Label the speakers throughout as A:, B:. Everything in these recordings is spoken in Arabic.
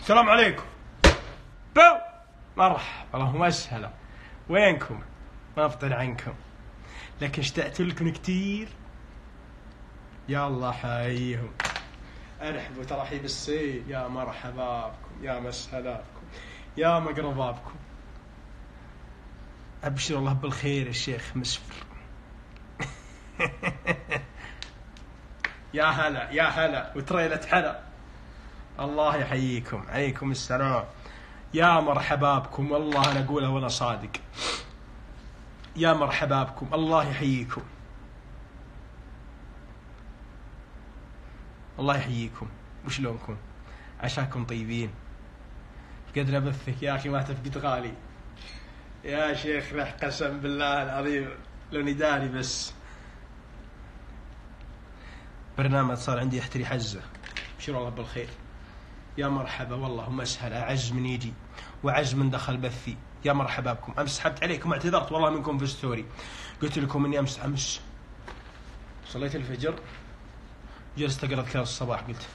A: السلام عليكم. بو مرحبا، اللهم اسهلا. وينكم؟ ما افطر عنكم، لكن اشتقت لكم كتير. يا الله حييهم، ارحبوا ترحيب السيد. يا مرحبا بكم، يا مسهلا بكم، يا مقربا بكم. ابشر الله بالخير الشيخ مسفر. يا هلا يا هلا وتريلة حلا. الله يحييكم، عليكم السلام. يا مرحبا بكم، والله أنا أقولها وأنا صادق. يا مرحبا بكم، الله يحييكم، الله يحييكم. وشلونكم؟ عشاكم طيبين؟ قدر أبثك يا أخي، ما تفقد غالي يا شيخ. رح قسم بالله العظيم لو نداري بس. برنامج صار عندي يحتري حزة. بشر الله بالخير. يا مرحبا، والله مسهل. أعز من يجي وعز من دخل بثي. يا مرحبا بكم. أمس سحبت عليكم، اعتذرت والله منكم في ستوري. قلت لكم إني أمس صليت الفجر، جلست أقرأ أذكار الصباح. قلت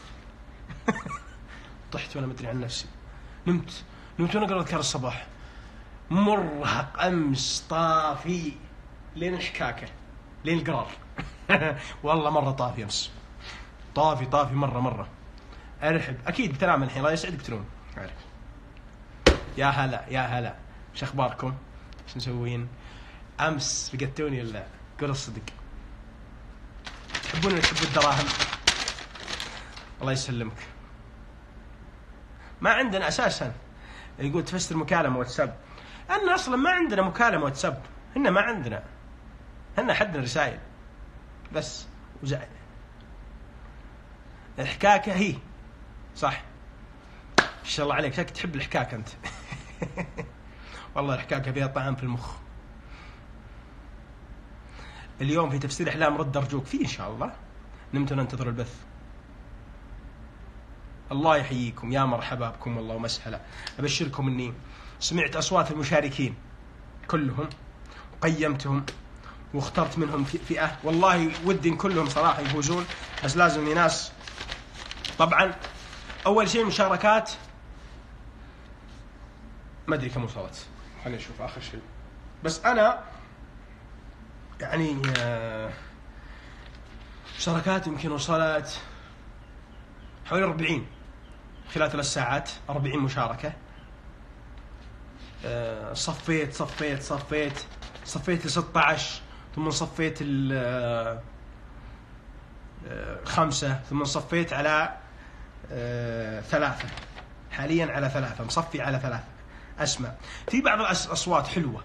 A: طحت وأنا مدري عن نفسي. نمت وأنا أقرأ أذكار الصباح. مرهق أمس، طافي لين الحكاكة، لين القرار. والله مرة طافي أمس، طافي مرة. أرحب أكيد بتنام الحين، الله يسعدك تنوم. عارف. يا هلا يا هلا، شو أخباركم؟ شو مسوين؟ أمس فقدتوني ولا؟ قول الصدق. تحبون الدراهم؟ الله يسلمك. ما عندنا أساسا. يقول تفسر مكالمة واتساب. أنا أصلا ما عندنا مكالمة واتساب، هنا ما عندنا، هنا حدنا رسائل بس. وزعل الحكاكة هي صح. إن شاء الله عليك، شكلك تحب الحكاكة أنت. والله الحكاكة فيها طعم في المخ. اليوم في تفسير أحلام، رد أرجوك فيه إن شاء الله. نمت وننتظر البث. الله يحييكم، يا مرحبا بكم، والله مسهلا. أبشركم أني سمعت أصوات المشاركين كلهم، وقيمتهم واخترت منهم فئة. والله ودي إن كلهم صراحة يفوزون، بس لازم ناس. طبعا أول شيء مشاركات، ما أدري كم وصلت، خلينا نشوف آخر شيء. بس أنا يعني مشاركات يمكن وصلت حوالي 40 خلال 3 ساعات. 40 مشاركة. صفيت ل 16، ثم صفيت ال 5، ثم صفيت على 3. حاليا على 3، مصفي على 3. أسمع في بعض الأصوات حلوة،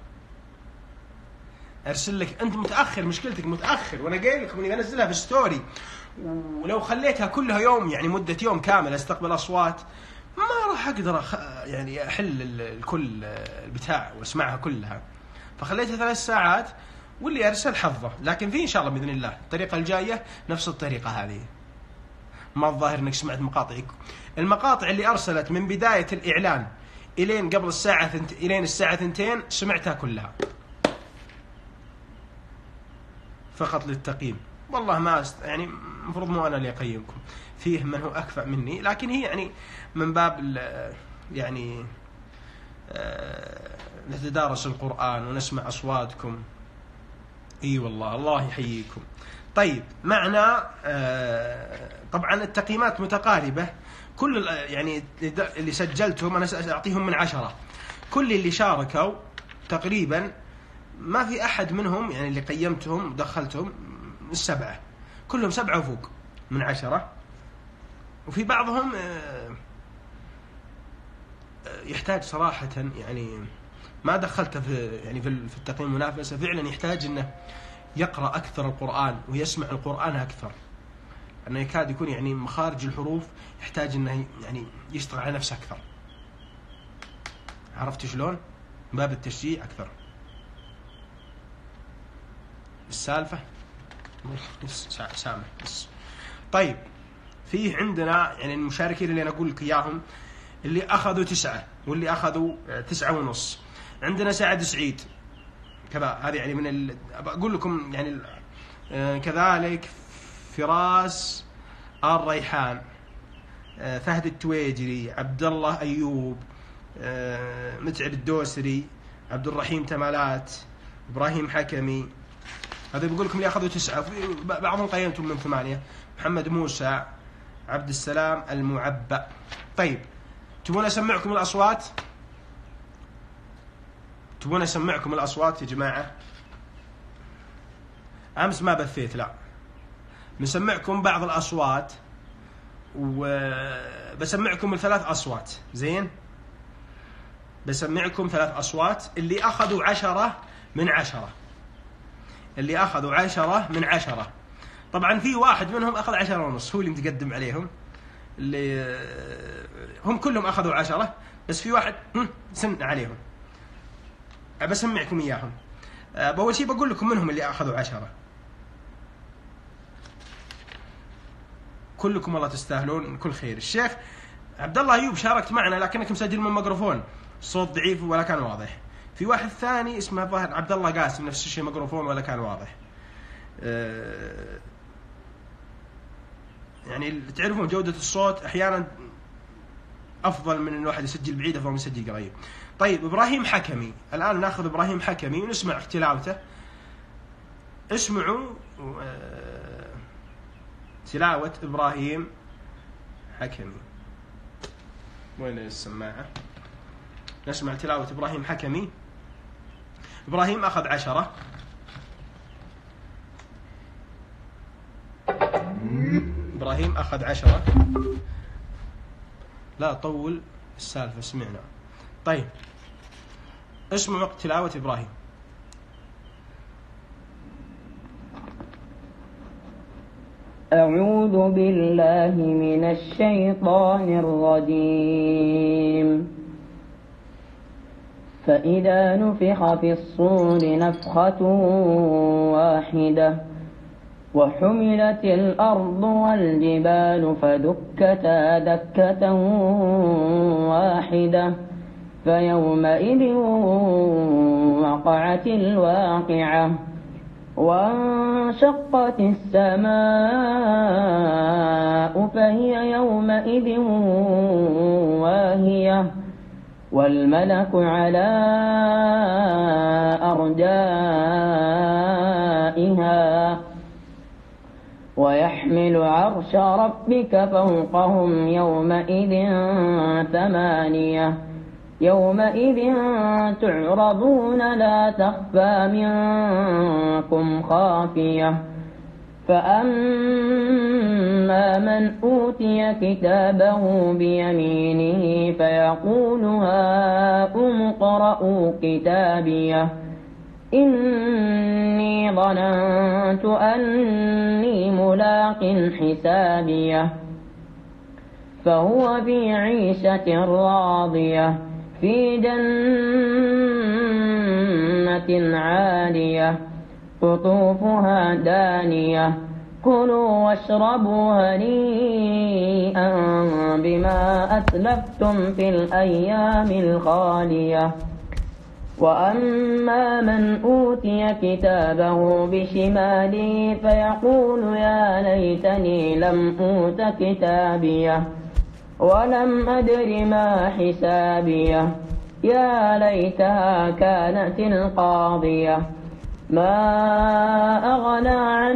A: أرسل لك. أنت متأخر، مشكلتك متأخر، وأنا قايل لكم إني بنزلها في ستوري. ولو خليتها كلها يوم، يعني مدة يوم كامل استقبل أصوات، ما راح أقدر يعني أحل الكل البتاع واسمعها كلها. فخليتها 3 ساعات، واللي أرسل حظه. لكن في إن شاء الله بإذن الله الطريقة الجاية نفس الطريقة هذه. ما الظاهر إنك سمعت المقاطع اللي أرسلت من بداية الإعلان إلين قبل الساعة إلين الساعة 2 سمعتها كلها، فقط للتقييم. والله ما يعني المفروض مو أنا اللي أقيمكم، فيه من هو أكفأ مني، لكن هي يعني من باب يعني نتدارس القرآن ونسمع أصواتكم. إي والله، الله يحييكم. طيب معنا طبعا التقييمات متقاربة. كل يعني اللي سجلتهم أنا سأعطيهم من 10. كل اللي شاركوا تقريبا ما في أحد منهم يعني اللي قيمتهم ودخلتهم 7، كلهم 7 وفوق من 10. وفي بعضهم يحتاج صراحة، يعني ما دخلته في يعني في التقييم المنافسة. فعلا يحتاج إنه يقرأ أكثر القرآن ويسمع القرآن أكثر، أنه يكاد يكون يعني مخارج الحروف يحتاج إنه يعني يشتغل على نفسه أكثر. عرفت شلون؟ باب التشجيع أكثر. السالفة سامح بس. طيب فيه عندنا يعني المشاركين اللي أنا أقول لك إياهم، اللي أخذوا 9 واللي أخذوا 9.5. عندنا سعد سعيد كذا، هذه يعني من أقول لكم يعني كذلك فراس الريحان فهد التويجري، عبد الله أيوب، متعب الدوسري، عبد الرحيم تمالات، إبراهيم حكمي. هذا بقول لكم اللي أخذوا 9، بعضهم قيمتهم من 8. محمد موسى، عبد السلام المعبأ. طيب تبون أسمعكم الأصوات؟ تبون أسمعكم الأصوات يا جماعة؟ أمس ما بثيت، لا بنسمعكم بعض الأصوات، وبسمعكم 3 أصوات. زين، بسمعكم 3 أصوات اللي أخذوا 10 من 10. اللي أخذوا 10 من 10. طبعا في واحد منهم أخذ 10.5، هو اللي متقدم عليهم، اللي هم كلهم أخذوا 10، بس في واحد سن عليهم. بسمعكم إياهم. بأول شيء بقول لكم منهم اللي أخذوا 10. كلكم والله تستاهلون كل خير. الشيخ عبد الله أيوب شاركت معنا لكنك مسجل من ميكروفون، الصوت ضعيف ولا كان واضح. في واحد ثاني اسمه ظاهر عبد الله قاسم، نفس الشيء ميكروفون ولا كان واضح. يعني تعرفون جودة الصوت أحيانا أفضل من الواحد يسجل بعيد أفضل من يسجل قريب. طيب إبراهيم حكمي، الآن نأخذ إبراهيم حكمي ونسمع تلاوته. اسمعوا تلاوة إبراهيم حكمي. وين السماعة؟ نسمع تلاوة إبراهيم حكمي. إبراهيم أخذ 10. إبراهيم أخذ 10. لا طول السالفة، سمعنا. طيب اسمعوا تلاوة إبراهيم.
B: أعوذ بالله من الشيطان الرجيم. فإذا نفخ في الصور نفخة واحدة وحملت الأرض والجبال فدكتا دكة واحدة فيومئذ وقعت الواقعة وانشقت السماء فهي يومئذ واهية والملك على أرجائها ويحمل عرش ربك فوقهم يومئذ 8 يومئذ تعرضون لا تخفى منكم خافية فأما من أوتي كتابه بيمينه فيقول هاؤم اقرءوا كتابيه إني ظننت أني ملاق حسابيه فهو في عيشة راضية في جنة عالية قطوفها دانية كلوا واشربوا هنيئا بما أسلفتم في الأيام الخالية وأما من أوتي كتابه بشماله فيقول يا ليتني لم أوت كتابيه ولم أدر ما حسابيه يا ليتها كانت القاضية ما أغنى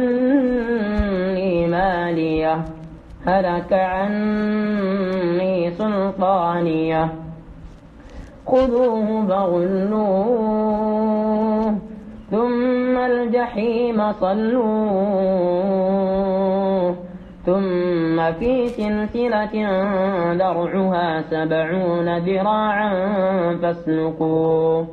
B: عني ماليه هلك عني سلطانيه خذوه فغلوه ثم الجحيم صلوه ثم في سلسلة درعها 70 ذراعا فاسلكوه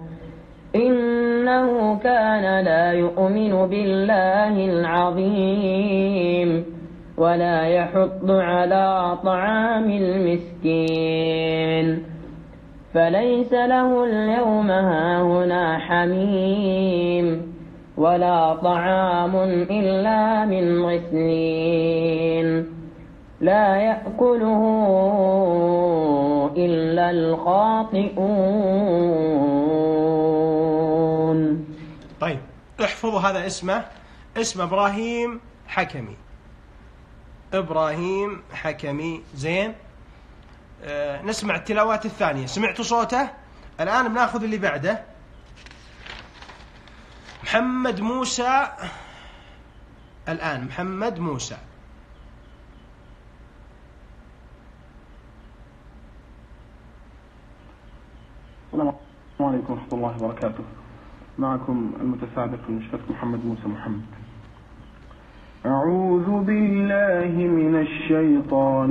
B: إنه كان لا يؤمن بالله العظيم ولا يحض على طعام المسكين فليس له اليوم هاهنا حميم ولا طعام إلا من غسلين لا يأكله إلا الخاطئون.
A: طيب احفظوا هذا اسمه، اسم إبراهيم حكمي. إبراهيم حكمي. زين، نسمع التلاوات الثانية. سمعتوا صوته؟ الآن بناخذ اللي بعده. محمد موسى. الآن محمد موسى.
C: السلام عليكم ورحمة الله وبركاته. معكم المتساعد في المشترك محمد موسى محمد. أعوذ بالله من الشيطان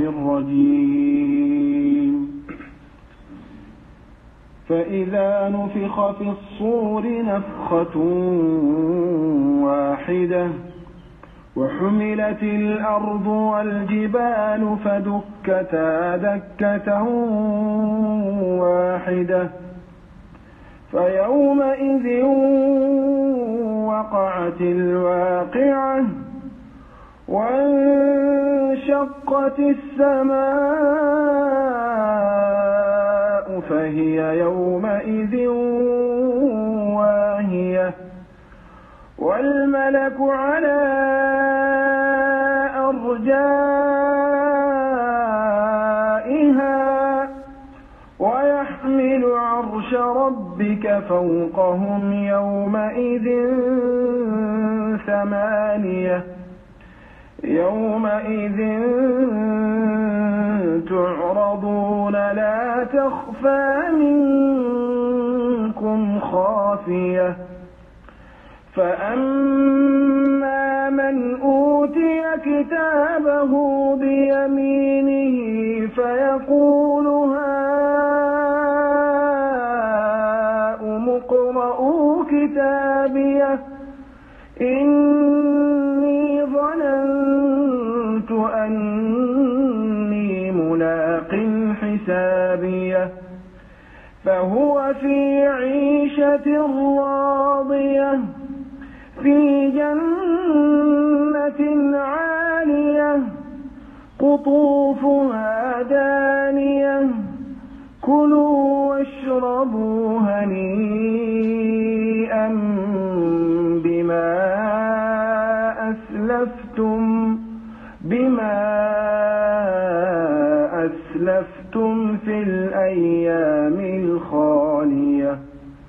C: الرجيم. فإذا نفخ في الصور نفخة واحدة وحملت الأرض والجبال فدكتا دكة واحدة فيومئذ وقعت الواقعة وانشقت السماء فهي يومئذ واهية والملك على أرجائها ويحمل عرش ربك فوقهم يومئذ ثمانية يومئذ تعرضون لا تخفى منكم خافية فأما من أوتي كتابه بيمينه فيقول هاؤم اقرءوا كتابيه إني ظننت أني ملاق حسابيه فهو في عيشة راضية في جنة عالية قطوفها دانية كلوا واشربوا هنيئا بما أسلفتم في الأيام الخالية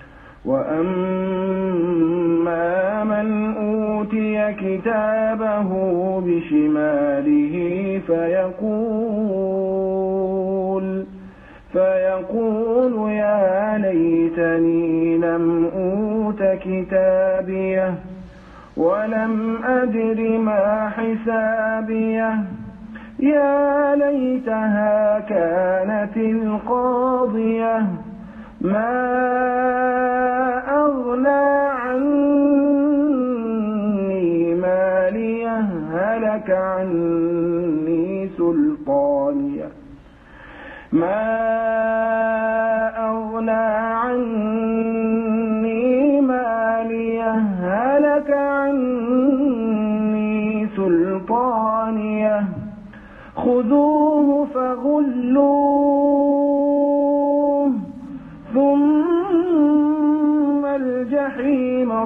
C: وأما من أوتي كتابه بشماله فيقول يا ليتني لم أوت كتابيه ولم أدر ما حسابيه يا ليتها كانت القاضية ما أغنى عني ماليه هلك عني سلطانيه ما أغنى عني ماليه هلك عني سلطانيه خذوه فغلوه ثم الجحيم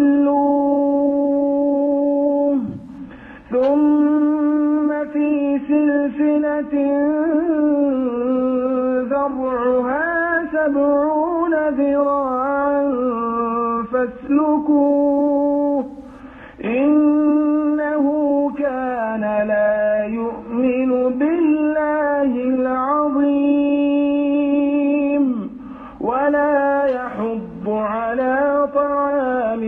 C: صلوه ثم في سلسلة ذرعها 70 ذراعا فاسلكوه إنه كان لا يؤمن بالله العظيم ولا يحض على طعام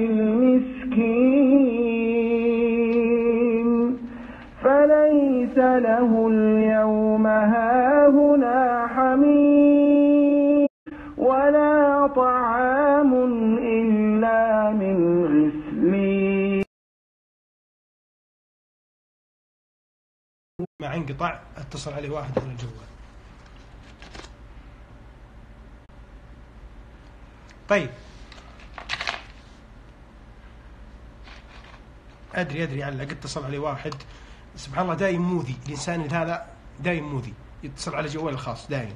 C: المسكين فليس له اليوم هاهنا حميم ولا طعام إلا من غسلين.
A: مع انقطاع اتصل عليه واحد على الجوال. طيب ادري علق اتصل عليه واحد سبحان الله دايم موذي الانسان هذا دايم موذي يتصل على جوال الخاص دايم.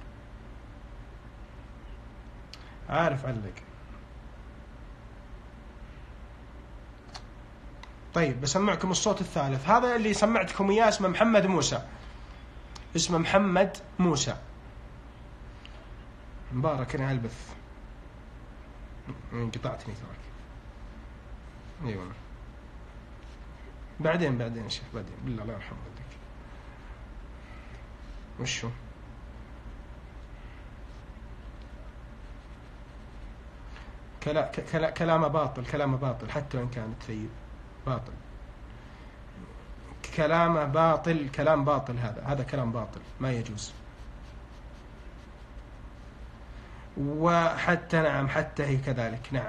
A: عارف علق. طيب بسمعكم الصوت الثالث. هذا اللي سمعتكم إياه اسمه محمد موسى. اسمه محمد موسى. مبارك أنا هالبث انقطعتني تراك. ايوه بعدين يا شيخ بعدين بالله الله يرحم والديك. وشو كلامه باطل حتى وإن كانت ثيب باطل. كلامه باطل، كلام باطل، هذا كلام باطل ما يجوز. وحتى نعم حتى هي كذلك.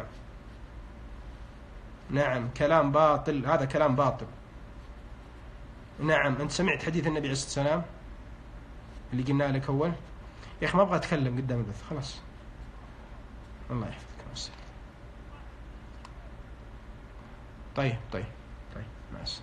A: نعم كلام باطل، هذا كلام باطل. نعم أنت سمعت حديث النبي عليه الصلاة والسلام اللي قلنا لك أول؟ يا أخي ما أبغى أتكلم قدام البث خلاص. الله يحفظك. طيب مع السلامة.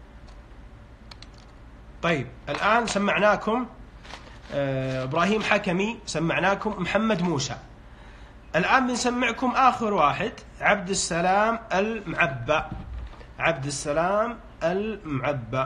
A: طيب الآن سمعناكم إبراهيم حكمي، سمعناكم محمد موسى. الآن بنسمعكم آخر واحد عبد السلام المعبى. عبد السلام المعبى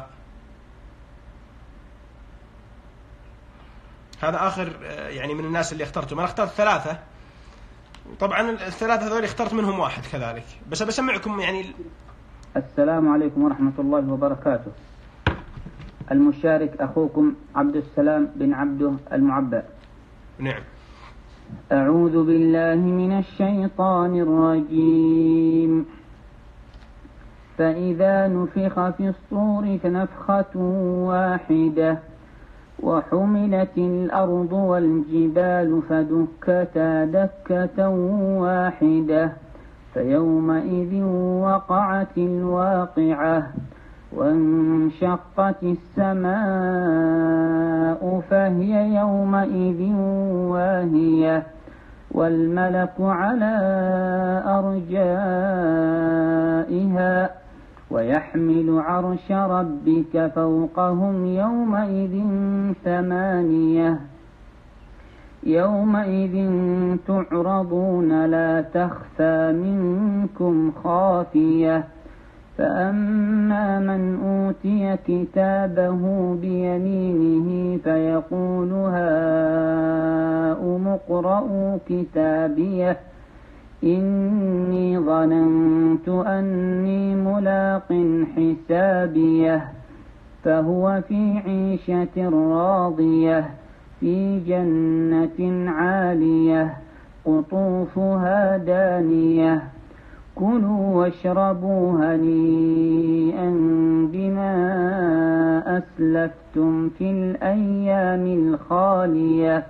A: هذا آخر يعني من الناس اللي اخترتهم. أنا اخترت 3 طبعا. ال3 هذول اخترت منهم واحد كذلك، بس بسمعكم يعني.
D: السلام عليكم ورحمة الله وبركاته. المشارك أخوكم عبد السلام بن عبده المعبى.
A: نعم.
D: أعوذ بالله من الشيطان الرجيم. فإذا نفخ في الصور فنفخة واحدة وحملت الأرض والجبال فدكتا دكة واحدة فيومئذ وقعت الواقعة وانشقت السماء فهي يومئذ واهية والملك على أرجائها ويحمل عرش ربك فوقهم يومئذ 8 يومئذ تعرضون لا تخفى منكم خافية فأما من أوتي كتابه بيمينه فيقول هاؤم اقرءوا كتابيه إني ظننت أني ملاق حسابيه فهو في عيشة راضية في جنة عالية قطوفها دانية كلوا واشربوا هنيئا بما أسلفتم في الأيام الخالية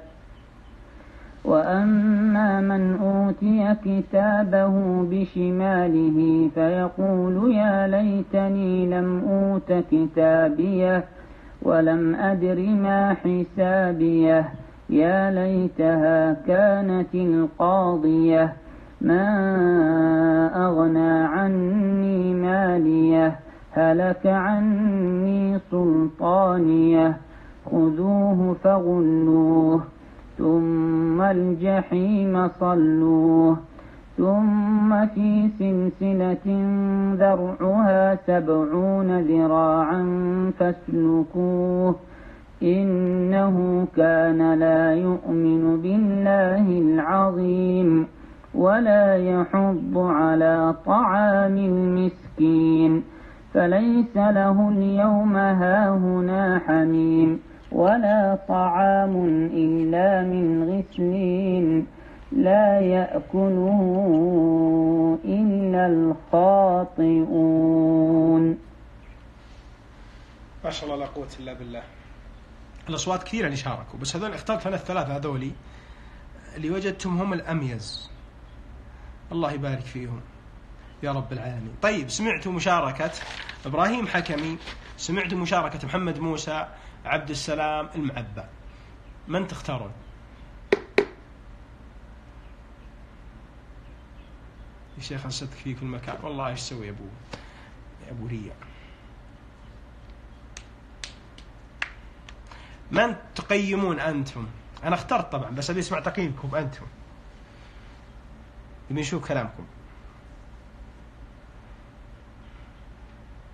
D: وأما من أوتي كتابه بشماله فيقول يا ليتني لم أوت كتابيه ولم أدر ما حسابيه يا ليتها كانت القاضية ما أغنى عني ماليه هلك عني سلطانيه خذوه فغلوه ثم الجحيم صلوه ثم في سلسلة ذرعها 70 ذراعا فاسلكوه إنه كان لا يؤمن بالله العظيم ولا يحض على طعام المسكين فليس له اليوم هاهنا حميم ولا طعام إلا من غسلين لا يأكله إلا الخاطئون.
A: ما شاء الله لا قوة إلا بالله. الأصوات كثيرة اللي شاركوا، بس هذول اخترت أنا ال3 هذولي اللي وجدتهم هم الأميز. الله يبارك فيهم يا رب العالمين. طيب سمعتوا مشاركة إبراهيم حكمي، سمعتوا مشاركة محمد موسى، عبد السلام المعبى. من تختارون؟ يا شيخ أصدق فيك المكان والله إيش سوي يا أبو ريا. من تقيمون أنتم؟ أنا اخترت طبعا بس أبي أسمع تقييمكم أنتم، نشوف كلامكم.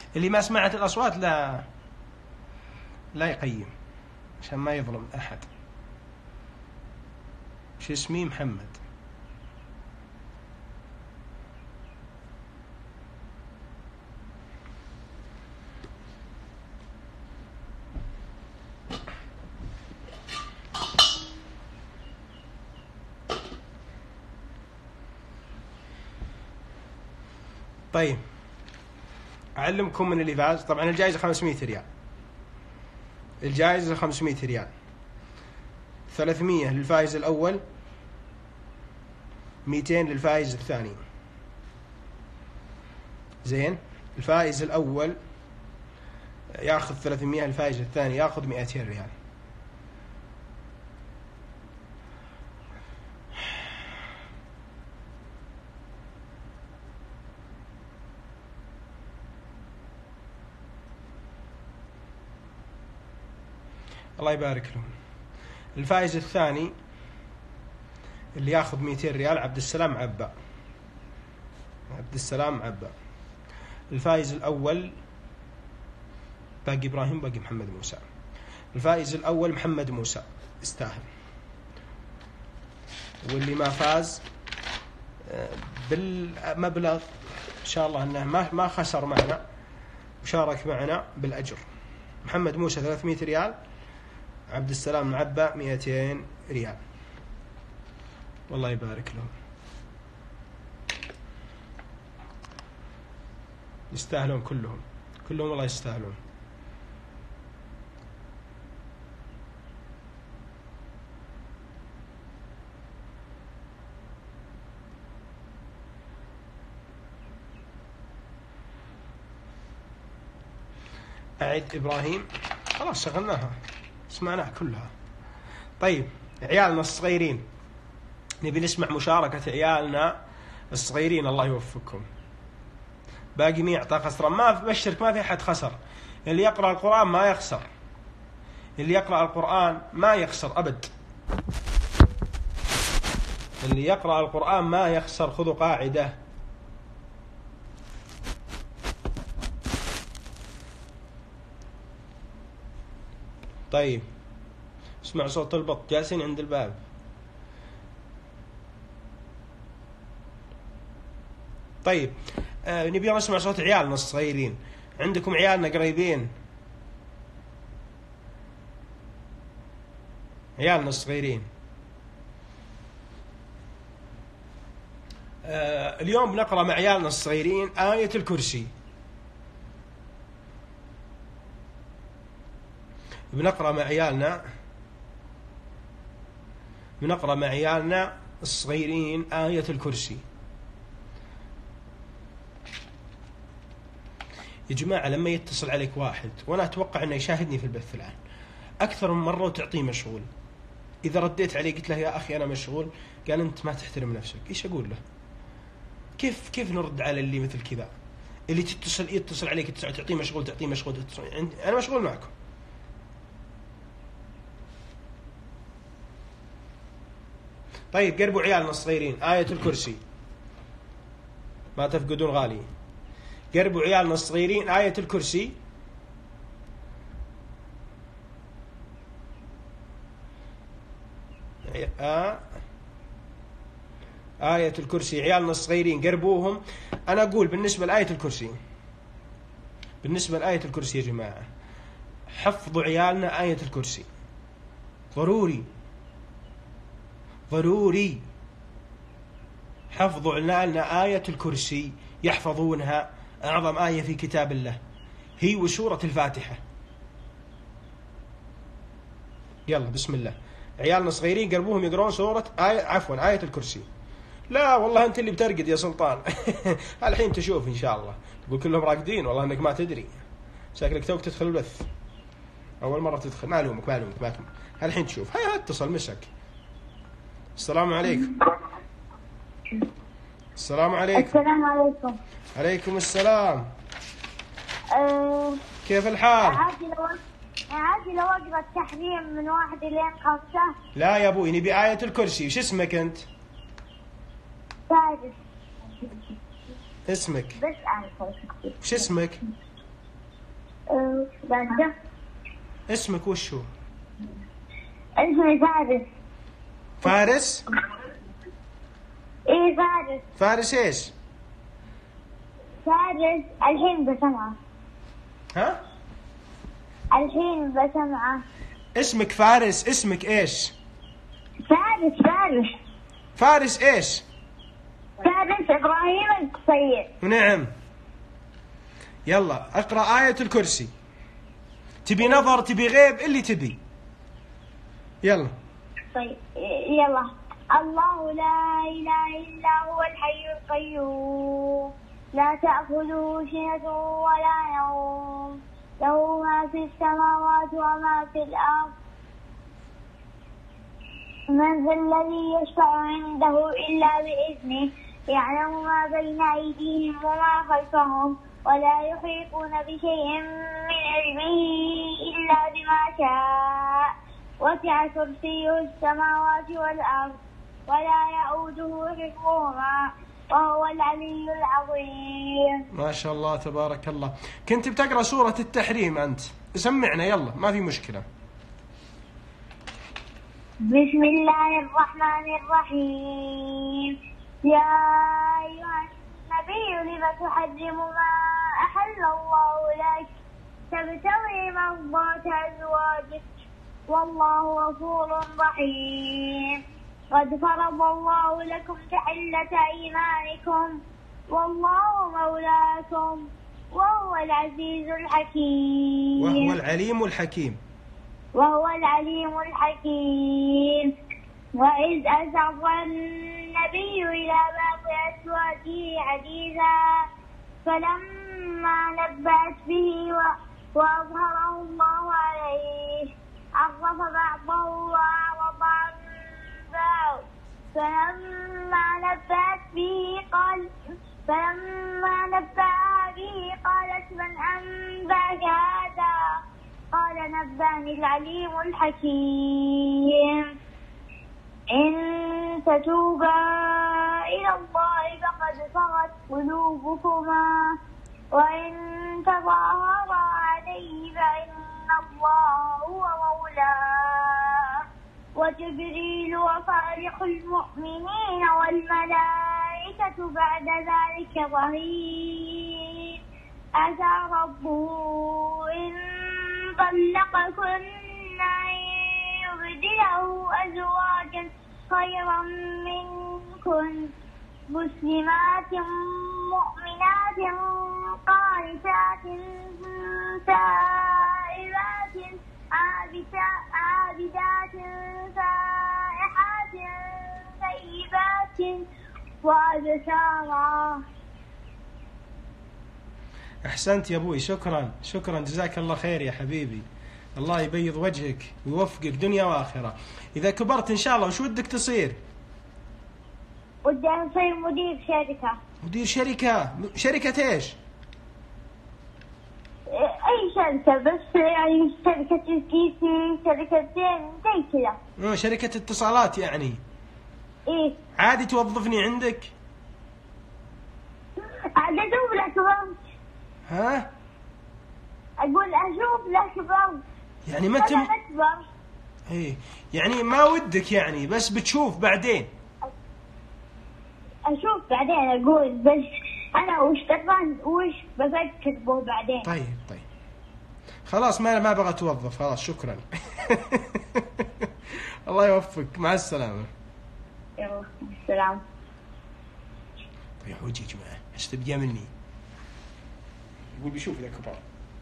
A: اللي ما سمعت الأصوات لا يقيم عشان ما يظلم أحد. شو اسمي؟ محمد. طيب أعلمكم من اللي فاز. طبعا الجائزة 500 ريال، الجائزة 500 ريال، 300 للفائز الأول، 200 للفائز الثاني. زين، الفائز الأول ياخذ 300، الفائز الثاني ياخذ 200 ريال. الله يبارك لهم. الفائز الثاني اللي ياخذ 200 ريال عبد السلام عبا. عبد السلام عبا. الفائز الأول باقي إبراهيم، باقي محمد موسى. الفائز الأول محمد موسى، يستاهل. واللي ما فاز بالمبلغ إن شاء الله أنه ما خسر معنا، وشارك معنا بالأجر. محمد موسى 300 ريال، عبد السلام عبا 200 ريال. والله يبارك لهم، يستاهلون كلهم والله يستاهلون. أعد إبراهيم، خلاص شغلناها، سمعناها كلها. طيب عيالنا الصغيرين، نبي نسمع مشاركة عيالنا الصغيرين. الله يوفقكم. باقي مين يعطى خسران؟ ما بشرك، ما في أحد خسر. اللي يقرأ القرآن ما يخسر، اللي يقرأ القرآن ما يخسر أبد. اللي يقرأ القرآن ما يخسر. خذوا قاعدة. طيب اسمع صوت البط، جالسين عند الباب. طيب نبي نسمع صوت عيالنا الصغيرين. عندكم عيالنا قريبين؟ عيالنا الصغيرين اليوم بنقرأ مع عيالنا الصغيرين آية الكرسي. بنقرأ مع عيالنا الصغيرين آية الكرسي. يا جماعة لما يتصل عليك واحد، وأنا أتوقع أنه يشاهدني في البث الآن أكثر من مرة، وتعطيه مشغول، إذا رديت عليه قلت له يا أخي أنا مشغول، قال أنت ما تحترم نفسك. إيش أقول له؟ كيف نرد على اللي مثل كذا، اللي يتصل عليك تعطيه مشغول، أنا مشغول معكم. طيب قربوا عيالنا الصغيرين آية الكرسي، ما تفقدون غالي. قربوا عيالنا الصغيرين آية الكرسي. آية الكرسي، عيالنا الصغيرين قربوهم. أنا أقول بالنسبة لآية الكرسي يا جماعة، حفظوا عيالنا آية الكرسي، ضروري حفظوا عيالنا آية الكرسي، يحفظونها. أعظم آية في كتاب الله هي وسورة الفاتحة. يلا بسم الله، عيالنا صغيرين قربوهم يقرون آية الكرسي. لا والله أنت اللي بترقد يا سلطان. الحين تشوف إن شاء الله، تقول كلهم راقدين، والله أنك ما تدري، شكلك توك تدخل البث، أول مرة تدخل. معلومك الحين تشوف. هيا اتصل مسك. السلام عليكم. السلام عليكم. عليكم السلام. كيف الحال؟
E: عادي لو اقرا التحريم من 1 لين 5.
A: لا يا ابوي، نبي آية الكرسي. وش اسمك انت؟
E: فارس.
A: اسمك؟
E: بس
A: وش اسمك؟
E: بعد
A: اسمك وش هو؟
E: اسمي فارس.
A: فارس؟
E: ايه فارس.
A: فارس ايش؟
E: فارس الحين بسمعه.
A: ها؟
E: الحين بسمعه.
A: اسمك فارس، اسمك ايش؟
E: فارس.
A: فارس ايش؟
E: فارس إبراهيم القصير.
A: نعم. يلا اقرأ آية الكرسي. تبي نظر، تبي غيب، اللي تبي. يلا.
E: طيب يلا. الله لا إله إلا هو الحي القيوم لا تأخذه سنة ولا نوم له ما في السماوات وما في الأرض من ذا الذي يشفع عنده إلا بإذنه يعلم ما بين أيديهم وما خلفهم ولا يحيطون بشيء من علمه إلا بما شاء وسع كرسيه السماوات والأرض ولا يؤوده حفظهما وهو العلي العظيم.
A: ما شاء الله تبارك الله. كنت بتقرأ سورة التحريم أنت، سمعنا يلا، ما في مشكلة.
E: بسم الله الرحمن الرحيم. يا أيها النبي لم تحرم ما أحل الله لك تبتغي مرضات أزواجك والله غفور رحيم. قد فرض الله لكم تحلة أيمانكم والله مولاكم وهو العزيز الحكيم.
A: وهو العليم الحكيم.
E: وإذ أسر النبي إلى بعض أزواجه حديثا فلما نبأت به وأظهره الله عليه عرف بعضه وأعرض عن بعض فلما نبأت به قالت من أنبأك هذا قال نبأني العليم الحكيم. إن تتوبا إلى الله فقد صغت قلوبكما وإن تظاهرا عليه فإن الله هو مولاه وجبريل وصالح المؤمنين والملائكة بعد ذلك ظهير. عسى ربه إن طلقكن أن يبدله أزواجا خيرا منكن مسلمات مؤمنات قانتات تائبات عابدات سائحات طيبات وأبكارا.
A: أحسنت يا أبوي، شكرا جزاك الله خير يا حبيبي. الله يبيض وجهك ويوفقك دنيا وآخرة. إذا كبرت إن شاء الله وش ودك تصير؟
E: ودي أصير مدير شركة.
A: مدير شركة؟ شركة إيش؟
E: أي شركة بس يعني شركة الكيسي شركتين زي كذا.
A: شركة اتصالات يعني؟
E: إيه.
A: عادي توظفني عندك؟
E: عاد أشوف لك برضه.
A: ها؟
E: أقول أشوف لك برضه.
A: يعني ما تم. إيه يعني ما ودك يعني بس بتشوف بعدين.
E: أشوف بعدين أقول بس أنا وش بفكر به بعدين.
A: طيب خلاص ما بغى توظف خلاص شكرا. الله يوفقك مع السلامة.
E: يلا السلام.
A: طيب وجهي يا جماعة ايش تبقى مني؟ يقول بيشوف إذا كبر.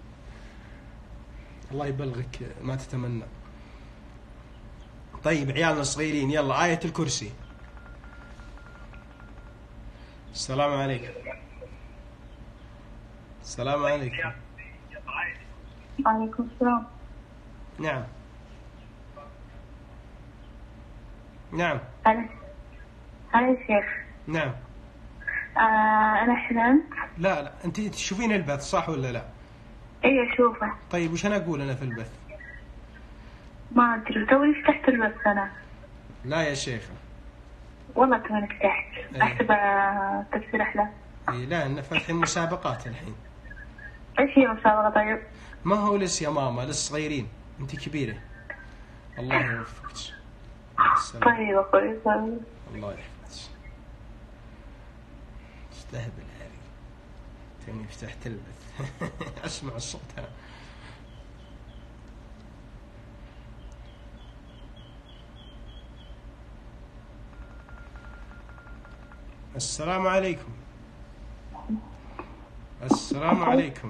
A: الله يبلغك ما تتمنى. طيب عيالنا الصغيرين يلا آية الكرسي. السلام عليكم. السلام عليكم.
E: وعليكم السلام.
A: نعم.
E: أنا الشيخ.
A: نعم.
E: أنا حلمت.
A: لا أنت تشوفين البث صح ولا لا؟
E: إيه أشوفه.
A: طيب وش أنا أقول أنا في البث؟
E: ما أدري توي فتحت البث أنا.
A: لا يا شيخة.
E: والله كمان فتحت. أحسب تفسير أحلام.
A: إيه لا إن فاتحين مسابقات الحين.
F: ايش هي مسابقة طيب؟
A: ما هو لسه يا ماما، لسه صغيرين، انت كبيرة. الله يوفقك. السلام.
F: طيب اخوي
A: الله يحفظك. استهبل هذه، توني فتحت البث. اسمع الصوت انا. السلام عليكم. السلام عليكم.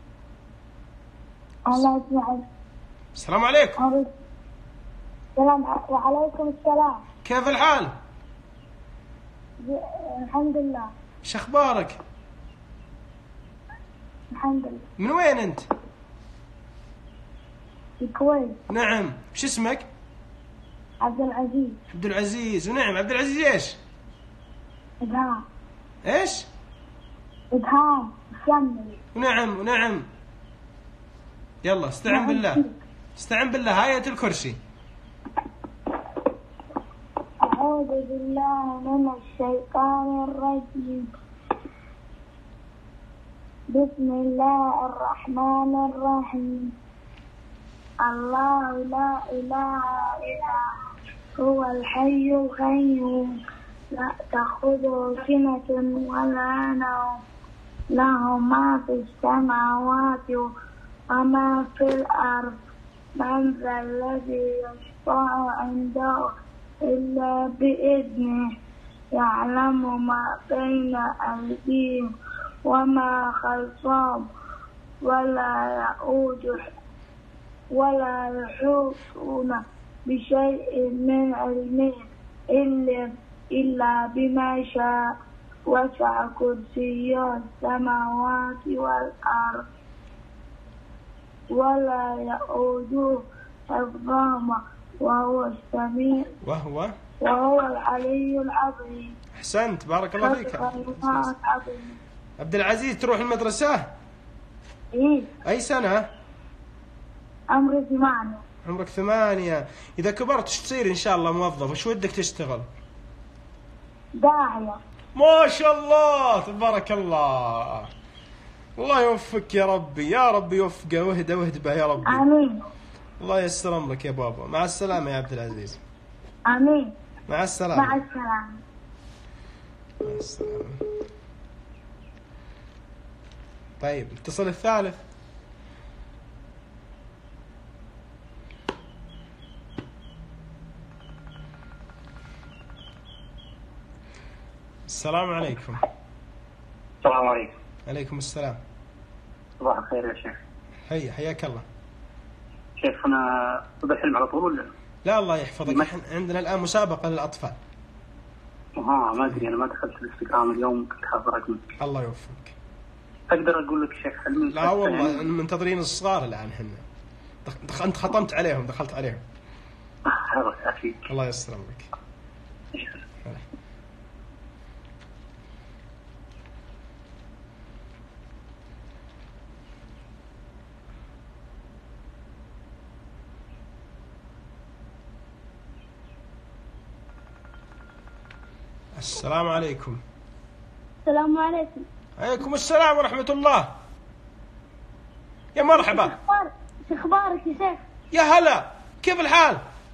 E: الله يسمعك.
A: السلام عليكم.
E: السلام وعليكم السلام.
A: كيف الحال؟
E: الحمد لله.
A: ايش اخبارك؟
E: الحمد لله.
A: من وين انت؟
E: الكويت.
A: نعم، ايش اسمك؟
E: عبد العزيز.
A: عبد العزيز. ونعم، عبد العزيز ايش؟
E: إدهام.
A: ايش؟
E: إدهام كمل.
A: ونعم ونعم. يلا استعن بالله. استعن بالله. آية الكرسي.
E: أعوذ بالله من الشيطان الرجيم. بسم الله الرحمن الرحيم. الله لا إله إلا هو الحي القيوم لا تأخذه سنة ولا نوم له ما في السماوات وما في الأرض من ذا الذي يشفع عنده إلا بإذنه يعلم ما بين أيديهم وما خلفهم ولا يحيطون بشيء من علمه إلا بما شاء وسع كرسيه السماوات والأرض ولا يؤوده حفظهما وهو السميع وهو العلي العظيم.
A: أحسنت، بارك الله فيك. عبد العزيز، تروح المدرسة؟
E: إيه.
A: أي سنة؟
E: عمري 8.
A: عمرك 8. إذا كبرت ايش تصير إن شاء الله موظف؟ وش ودك تشتغل؟
E: داعية.
A: ما شاء الله تبارك الله. الله يوفقك يا ربي، يا ربي يوفقه وهد به يا ربي.
E: آمين.
A: الله يستر أمرك يا بابا. مع السلامة يا عبد العزيز.
E: آمين.
A: مع السلامة.
E: مع السلامة.
A: مع السلامة. طيب اتصل الثالث. السلام عليكم.
G: السلام عليكم.
A: عليكم السلام.
G: صباح الخير يا شيخ.
A: حياك الله.
G: شيخ أنا أبى الحلم على طول ولا؟
A: لا الله يحفظك، عندنا الآن مسابقة للأطفال.
G: ما أدري، أنا ما دخلت الانستغرام اليوم، كنت حاضر رقمك.
A: الله يوفقك.
G: أقدر أقول لك شيخ خليني؟
A: لا والله منتظرين الصغار الآن حنا. أنت خطمت عليهم، دخلت عليهم.
G: الله يعافيك.
A: الله يستر أمرك. السلام عليكم.
E: السلام عليكم.
A: عليكم السلام ورحمة الله. يا مرحبا.
E: شو اخبارك يا شيخ؟
A: يا هلا، كيف الحال؟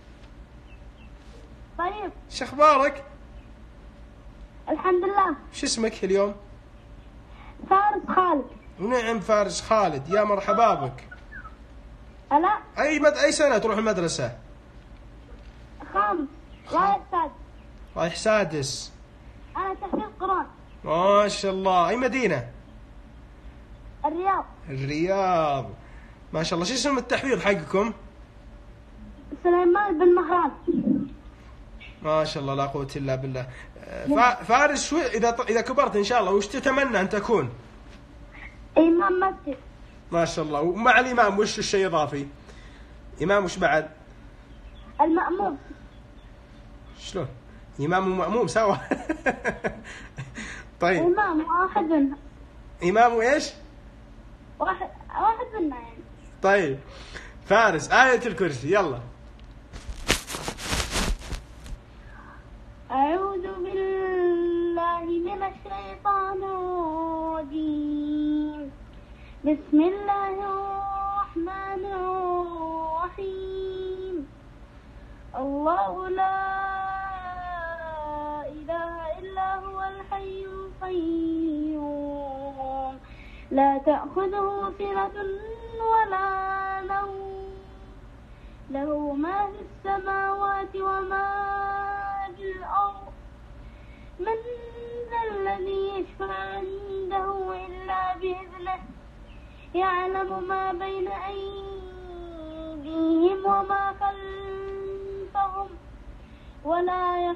E: طيب.
A: شو اخبارك؟
E: الحمد لله.
A: شو اسمك اليوم؟
E: فارس خالد.
A: ونعم فارس خالد، يا مرحبا بك.
E: ألا؟
A: أي سنة تروح المدرسة؟
E: 5. رايح سادس.
A: رايح سادس.
E: أنا تحفيظ قرآن.
A: ما شاء الله. أي مدينة؟
E: الرياض.
A: الرياض، ما شاء الله. شو اسم التحفيظ حقكم؟
E: سليمان بن مهران.
A: ما شاء الله، لا قوة إلا بالله. فارس، شو إذا كبرت إن شاء الله وش تتمنى أن تكون؟
E: إمام مسجد.
A: ما شاء الله. ومع الإمام وش الشيء إضافي؟ إمام وش بعد؟
E: المأموم.
A: شلون؟ إمام ومأموم سوا؟ طيب.
E: إمام واحد منهم.
A: إمام وإيش؟
E: واحد منا يعني.
A: طيب فارس، آية الكرسي يلا.
E: أعوذ بالله من الشيطان الرجيم. بسم الله الرحمن الرحيم. الله لا إله إلا هو الحي القيوم لا تأخذه سنة ولا نوم له ما في السماوات وما في الأرض من ذا الذي يشفع عنده إلا بإذنه يعلم ما بين أيديهم وما خلفهم ولا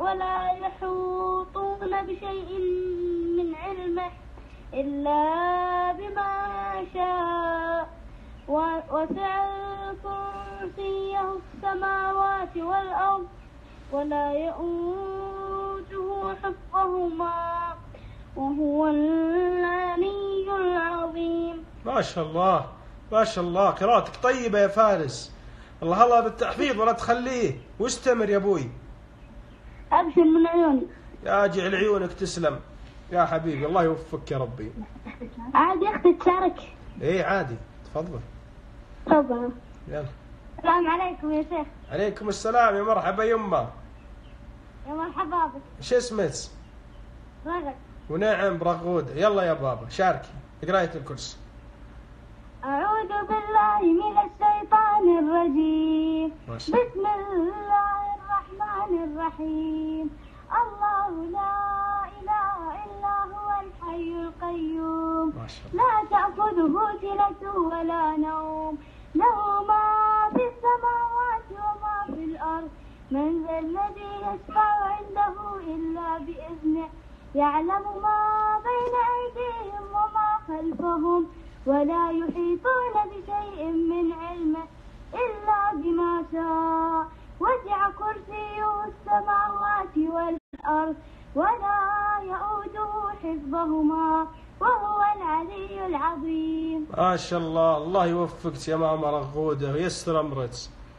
E: يحوطون بشيء من علمه إلا بما شاء وسع كرسيه السماوات والأرض ولا يؤوده حفظهما وهو العلي العظيم.
A: ما شاء الله ما شاء الله، قراءتك طيبة يا فارس. الله الله بالتحفيظ ولا تخليه، واستمر يا أبوي.
E: أبشر من عيوني.
A: يا جعل عيونك تسلم يا حبيبي، الله يوفقك يا ربي.
E: عادي أختي تشارك؟
A: إيه عادي، تفضل.
E: تفضل.
A: يلا.
E: السلام عليكم يا شيخ.
A: عليكم السلام، يا مرحبا يمه.
E: يا مرحبا بك.
A: ايش اسمك؟
E: رغد.
A: ونعم برغود. يلا يا بابا شاركي قراية الكرسي.
E: أعوذ بالله من الشيطان الرجيم. بسم الله الرحمن الرحيم. الله لا إله إلا هو الحي القيوم لا تأخذه سنة ولا نوم له ما في السماوات وما في الأرض من ذا الذي يشفع عنده إلا بإذنه يعلم ما بين أيديهم وما خلفهم ولا يحيطون بشيء من علمه إلا بما شاء وسع كرسيه السماوات والأرض ولا يؤوده حفظهما وهو العلي العظيم.
A: ما شاء الله، الله يوفقك يا ماما رغودة ويسر أمرك.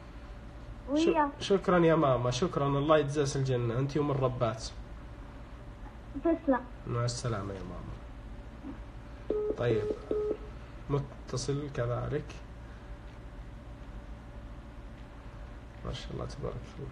A: شكرا يا ماما، شكرا، الله يجزاك الجنة، أنت يوم الربات.
E: تسلم.
A: مع السلامة يا ماما. طيب متصل كذلك. ما شاء الله تبارك الله.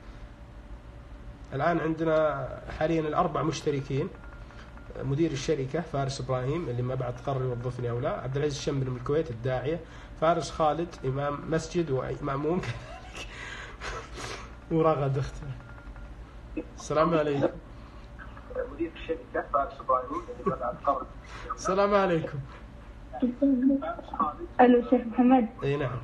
A: الآن عندنا حاليا الأربع مشتركين: مدير الشركة فارس إبراهيم اللي ما بعد قرر يوظفني أو لا، عبد العزيز الشمبل من الكويت الداعية، فارس خالد إمام مسجد ومأموم كذلك ورغد أخته. السلام عليكم.
G: مدير الشركة فارس إبراهيم اللي ما بعد قرر.
A: السلام عليكم.
E: ألو شيخ محمد.
A: أي نعم.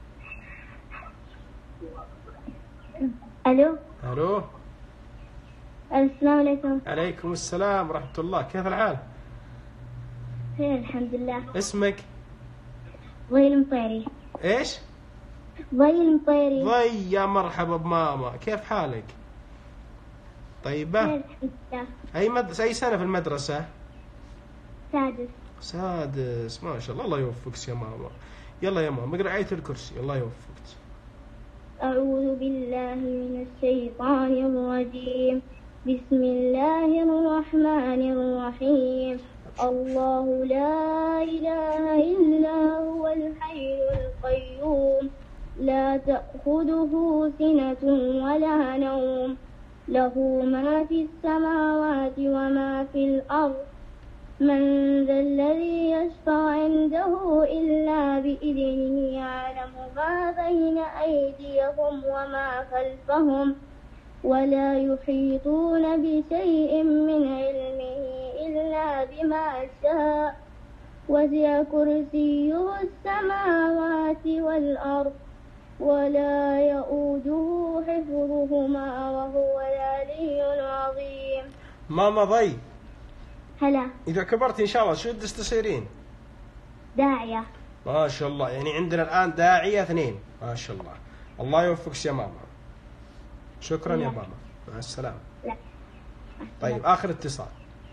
E: ألو.
A: ألو.
E: السلام عليكم.
A: عليكم السلام ورحمة الله، كيف الحال؟
E: خير الحمد لله.
A: اسمك؟
E: ضي المطيري.
A: إيش؟
E: ضي المطيري.
A: ضي، يا مرحبا بماما، كيف حالك؟ طيبة؟
E: خير الحمد لله.
A: أي سنة في المدرسة؟
E: سادس.
A: سادس، ما شاء الله، الله يوفقك يا ماما. يلا يا ماما اقرأ آية الكرسي، الله يوفقك.
E: أعوذ بالله من الشيطان الرجيم. بسم الله الرحمن الرحيم. الله لا إله إلا هو الحي القيوم لا تأخذه سنة ولا نوم له ما في السماوات وما في الأرض من ذا الذي يشفع عنده إلا بإذنه يعلم ما بين أيديهم وما خلفهم ولا يحيطون بشيء من علمه إلا بما شاء وسع كرسيه السماوات والأرض ولا يؤوده حفظهما وهو العلي العظيم.
A: ماما ضي،
E: هلا.
A: إذا كبرت إن شاء الله شو تصيرين؟
E: داعية.
A: ما شاء الله، يعني عندنا الآن داعية 2، ما شاء الله، الله يوفقك يا ماما. شكرا يا ماما، مع السلامة.
E: لا.
A: طيب آخر اتصال.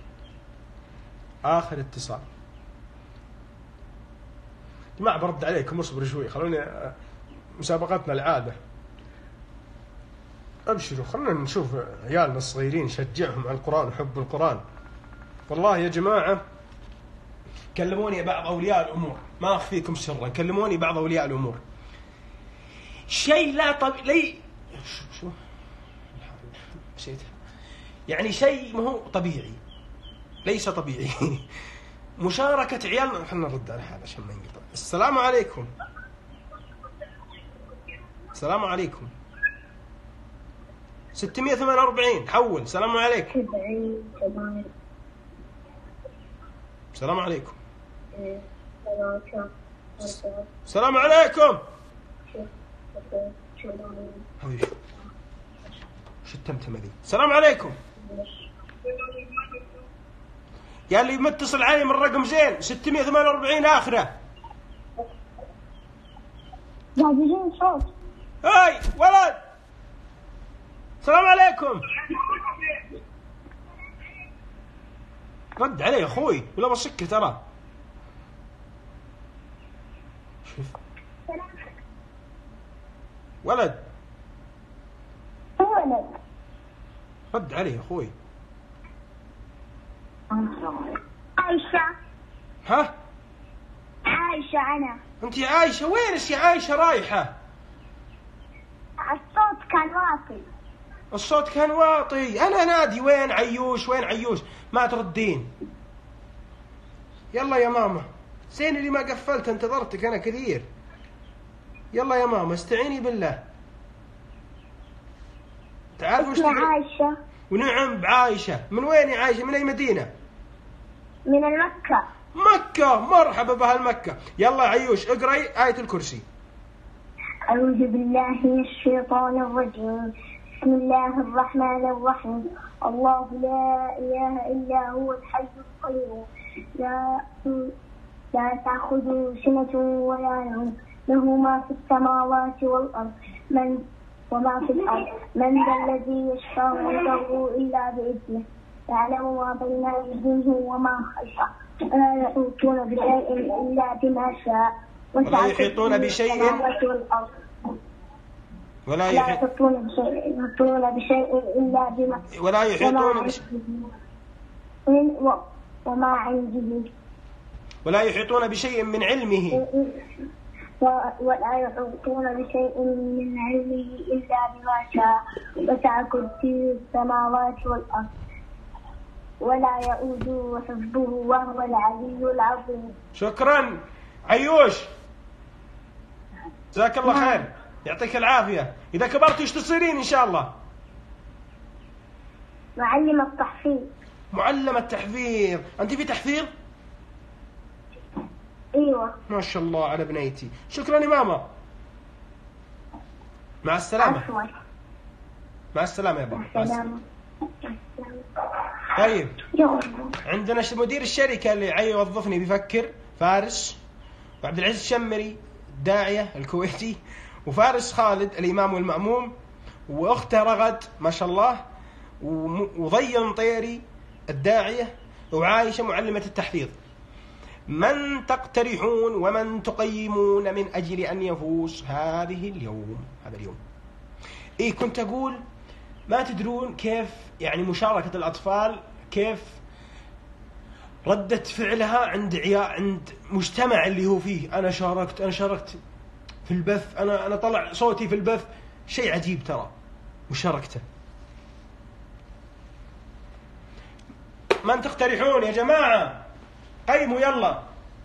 A: جماعة برد عليكم، اصبروا شوي، خلوني مسابقتنا العادة. أبشروا، خلونا نشوف عيالنا الصغيرين، نشجعهم على القرآن وحب القرآن. والله يا جماعة كلموني بعض أولياء الأمور، ما أخفيكم سرا، كلموني بعض أولياء الأمور. شيء لا طبيعي، شو نسيتها، يعني شيء ما هو طبيعي، ليس طبيعي. مشاركة عيالنا. خلنا نرد على هذا عشان ما ينقطع. السلام عليكم. السلام عليكم. 648 حول. السلام عليكم. السلام عليكم. السلام عليكم. هذه شو التمتمة ذي؟ السلام عليكم. يا اللي متصل علي من رقم زين 648 آخره.
E: جايبين صوت.
A: هاي ولد. السلام عليكم. رد علي يا اخوي ولا بسكر ترى. شوف ولد.
E: ولد.
A: رد علي يا اخوي.
E: عايشة.
A: ها؟
E: عايشة أنا.
A: انت يا عايشة وينش يا عايشة رايحة؟
E: الصوت كان واطي.
A: الصوت كان واطي. انا نادي وين عيوش وين عيوش ما تردين. يلا يا ماما. زين اللي ما قفلت انتظرتك انا كثير. يلا يا ماما استعيني بالله. تعرف وش
E: اسمي عايشة.
A: ونعم بعايشة. من وين يا عايشة؟ من اي مدينة؟
E: من المكة.
A: مكة. مرحبا بهالمكة. يلا عيوش اقرأي آية الكرسي.
E: أعوذ بالله من الشيطان الرجيم. بسم الله الرحمن الرحيم. الله لا إله إلا هو الحي القيوم لا تأخذه سنة ولا نوم له ما في السماوات والأرض وما في الأرض من ذا الذي يشفع عنده إلا بإذنه يعلم ما بين أيديهم وما خلفهم ولا يحيطون بشيء إلا بما شاء
A: ولا يحيطون بشيء ولا يحيطون
E: بشيء إلا بما
A: ولا يحيطون
E: وما عنده
A: ولا يحيطون بشيء من علمه
E: ولا يحيطون بشيء من علمه إلا بما شاء وسع كرسيه السماوات والأرض ولا يؤوده حفظه وهو العلي العظيم.
A: شكرا عيوش جزاك الله خير يعطيك العافية. إذا كبرت ايش تصيرين إن شاء الله؟
E: معلمة تحفيظ.
A: معلمة تحفيظ. أنت في تحفيظ؟
E: ايوه
A: ما شاء الله على بنيتي. شكرا يا ماما. مع السلامة.
E: عفوا.
A: مع السلامة يا بابا. مع
E: السلامة.
A: طيب عندنا مدير الشركة اللي يوظفني بيفكر فارس، وعبد العزيز الشمري الداعية الكويتي، وفارس خالد الإمام والمأموم، وأخته رغد ما شاء الله، وضي المطيري الداعية، وعايشة معلمة التحفيظ. من تقترحون ومن تقيمون من أجل أن يفوز هذا اليوم؟ كنت أقول ما تدرون كيف يعني مشاركة الأطفال كيف ردة فعلها عند مجتمع اللي هو فيه. أنا شاركت في البث، أنا طلع صوتي في البث. شيء عجيب ترى مشاركته. من تقترحون يا جماعة؟ قيموا يلا.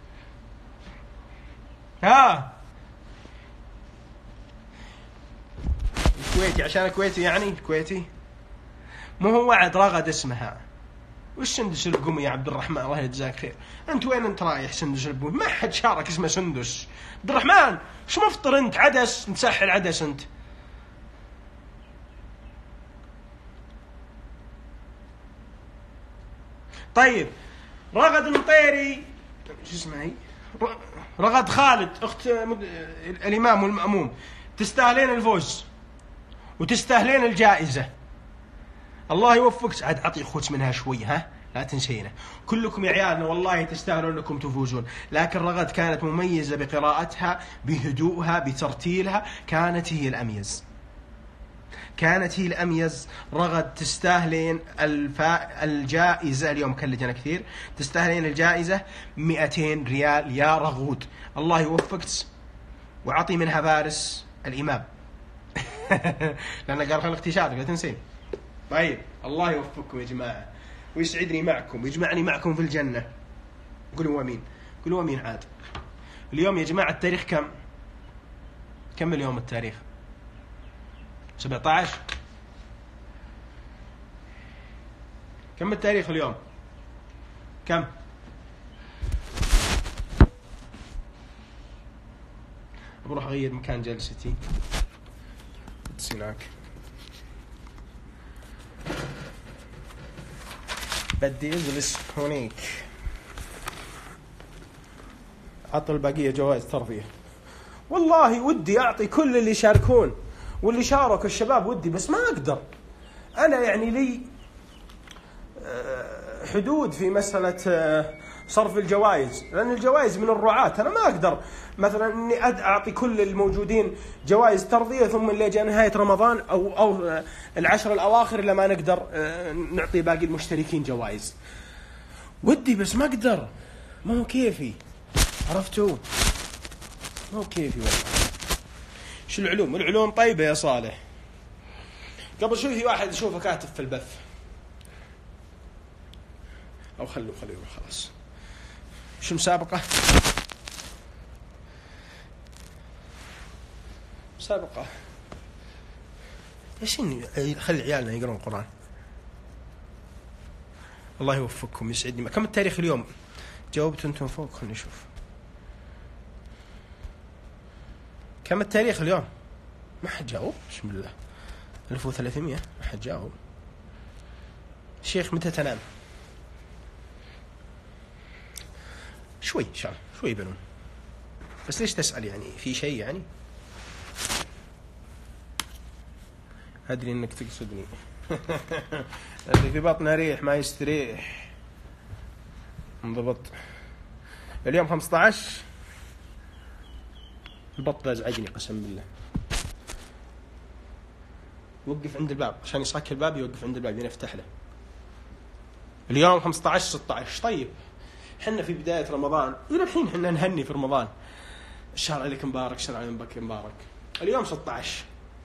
A: الكويتي عشان الكويتي يعني الكويتي مو هو وعد رغد اسمها. وش سندس القمي يا عبد الرحمن الله يجزاك خير. انت وين انت رايح سندس القمي؟ ما حد شارك اسمه سندس. عبد الرحمن شو مفطر انت؟ عدس نسحل عدس انت. طيب رغد المطيري شو اسمها هي؟ رغد خالد اخت الامام والمأموم، تستاهلين الفوز وتستاهلين الجائزة. الله يوفقك. عاد اعطي اخوك منها شوي لا تنسينا. كلكم يا عيالنا والله تستاهلون انكم تفوزون. لكن رغد كانت مميزة بقراءتها بهدوءها بترتيلها، كانت هي الاميز. كانت هي الأميز. رغد تستاهلين الجائزة اليوم، كلجنا كثير، تستاهلين الجائزة 200 ريال يا رغود. الله يوفقك وعطي منها فارس الإمام. لأنه قال خلق تيشارتك لا تنسين. طيب الله يوفقكم يا جماعة ويسعدني معكم ويجمعني معكم في الجنة. قولوا امين، قولوا امين. عاد اليوم يا جماعة التاريخ كم اليوم التاريخ؟ 17. كم التاريخ اليوم؟ كم؟ بروح أغير مكان جلستي. هناك بدي أجلس هونيك. عطوا البقية جوائز ترفيه. والله ودي أعطي كل اللي يشاركون واللي شاركوا الشباب، ودي بس ما أقدر. أنا يعني لي حدود في مسألة صرف الجوائز، لأن الجوائز من الرعاة. أنا ما أقدر مثلا إني أعطي كل الموجودين جوائز ترضية ثم اللي جاء نهاية رمضان أو العشر الأواخر لما نقدر نعطي باقي المشتركين جوائز. ودي بس ما أقدر، ما هو كيفي، عرفتوا؟ ما هو كيفي والله. شو العلوم طيبة يا صالح. قبل شوي في واحد يشوفه كاتب في البث، أو خلوه خلاص. شو مسابقة ايش اني خلي عيالنا يقرون القرآن. الله يوفقكم يسعدني. كم التاريخ اليوم؟ جاوبتوا انتم فوق، خلينا نشوف كم التاريخ اليوم. ما حد جاوب. بسم الله 1300. ما حد جاوب. شيخ متى تنام؟ شوي إن شاء الله، شوي بنون. بس ليش تسأل يعني؟ في شيء يعني؟ أدري إنك تقصدني. اللي في بطنه ريح ما يستريح. انضبط. اليوم 15. البط ازعجني قسم بالله. وقف عند الباب عشان يصك الباب، يوقف عند الباب يفتح له. اليوم 15 16. طيب حنا في بداية رمضان، إلى الحين حنا نهني في رمضان. الشهر عليك مبارك، شهر عليك مبارك. اليوم 16.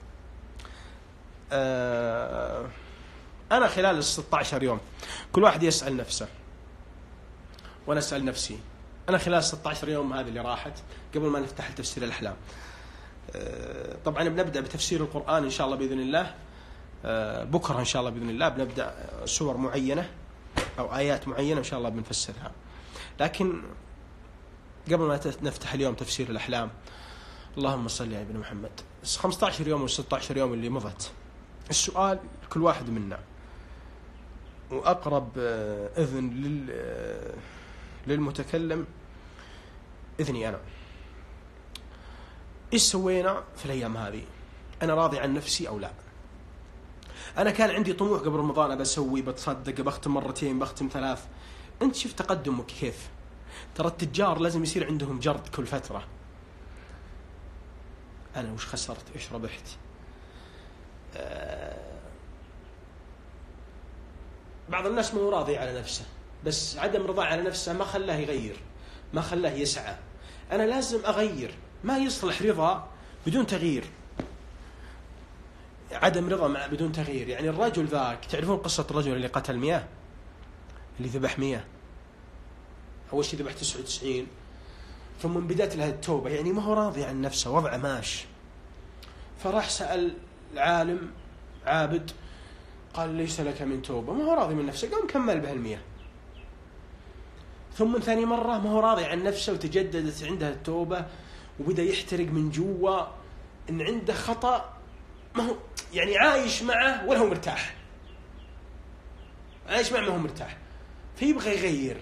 A: أنا خلال 16 يوم كل واحد يسأل نفسه وأنا أسأل نفسي. أنا خلال 16 يوم هذه اللي راحت قبل ما نفتح تفسير الأحلام، طبعا بنبدأ بتفسير القرآن إن شاء الله بإذن الله. بكرة إن شاء الله بإذن الله بنبدأ سور معينة أو آيات معينة إن شاء الله بنفسرها. لكن قبل ما نفتح اليوم تفسير الأحلام، اللهم صل على ابن محمد. 15 يوم و 16 يوم اللي مضت، السؤال كل واحد منا وأقرب إذن للمتكلم إذني أنا. إيش سوينا في الأيام هذه؟ أنا راضي عن نفسي أو لا؟ أنا كان عندي طموح قبل رمضان بسوي، بتصدق، بختم مرتين، بختم 3. أنت شفت تقدمك كيف؟ ترى التجار لازم يصير عندهم جرد كل فترة. أنا وش خسرت؟ إيش ربحت؟ بعض الناس ما هو راضي على نفسه، بس عدم رضا على نفسه ما خلاه يغير، ما خلاه يسعى. أنا لازم أغير. ما يصلح رضا بدون تغيير، عدم رضا بدون تغيير. يعني الرجل ذاك، تعرفون قصة الرجل اللي قتل 100، اللي ذبح 100، أول شيء ذبح 99، ثم من بدأت له التوبة. يعني ما هو راضي عن نفسه، وضعه ماش. فراح سأل العالم عابد، قال ليس لك من توبة. ما هو راضي من نفسه، قام كمل به 100. ثم ثاني مرة ما هو راضي عن نفسه وتجددت عنده التوبة، وبدأ يحترق من جوا إن عنده خطأ. ما هو يعني عايش معه ولا هو مرتاح، عايش معه ما هو مرتاح، فيبغى يغير.